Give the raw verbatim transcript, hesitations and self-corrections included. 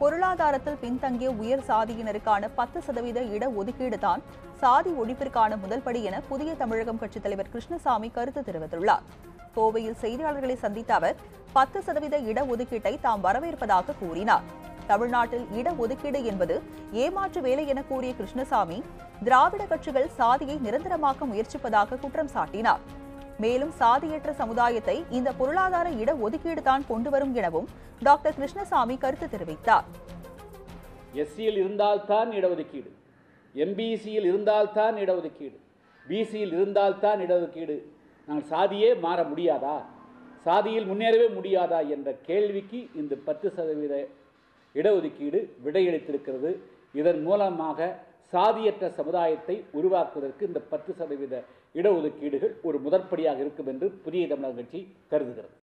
பொருளாதாரத்தில் பின்தங்கிய உயர் சாதியினருக்கான பத்து சதவீத இடஒதுக்கீடு தான் சாதி ஒழிப்பிற்கான முதல் படி என புதிய தமிழகம் கட்சித் தலைவர் கிருஷ்ணசாமி கருத்து தெரிவித்துள்ளார். கோவையில் செய்தியாளர்களை சந்தித்த அவர் பத்து சதவீத இடஒதுக்கீட்டை தாம் வரவேற்பதாக கூறினார். தமிழ்நாட்டில் இடஒதுக்கீடு என்பது ஏமாற்று வேலை என கூறிய கிருஷ்ணசாமி திராவிட கட்சிகள் சாதியை நிரந்தரமாக்க முயற்சிப்பதாக குற்றம் சாட்டினார். மேலும் சாதியற்ற சமுதாயத்தை இந்த பொருளாதார இடஒதுக்கீடு தான் கொண்டு வரும் எனவும் டாக்டர் கிருஷ்ணசாமி கருத்து தெரிவித்தார். எஸ்சியில் இருந்தால்தான் இடஒதுக்கீடு, எம்பிசியில் இருந்தால்தான் இடஒதுக்கீடு, பிசியில் இருந்தால்தான் இடஒதுக்கீடு, நாங்கள் சாதியே மாற முடியாதா, சாதியில் முன்னேறவே முடியாதா என்ற கேள்விக்கு இந்த பத்து சதவீத இடஒதுக்கீடு விடையளித்திருக்கிறது. இதன் மூலமாக சாதியற்ற சமுதாயத்தை உருவாக்குவதற்கு இந்த பத்து சதவீத இடஒதுக்கீடுகள் ஒரு முதற்படியாக இருக்கும் என்று புதிய தமிழக கட்சி கருதுகிறது.